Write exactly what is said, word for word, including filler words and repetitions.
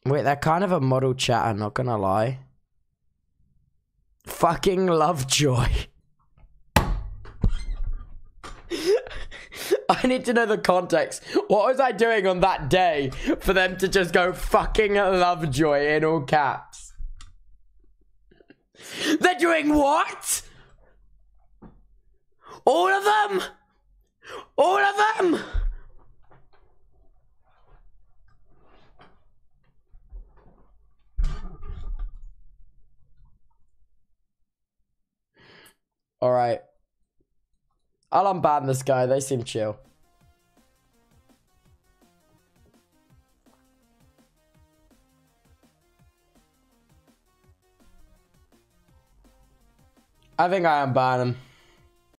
Wait, they're kind of a model chatter, not gonna lie. Fucking Lovejoy. I need to know the context. What was I doing on that day for them to just go fucking Lovejoy in all caps? They're doing what? All of them? All of them? Alright. I'll unban this guy. They seem chill. I think I unban him.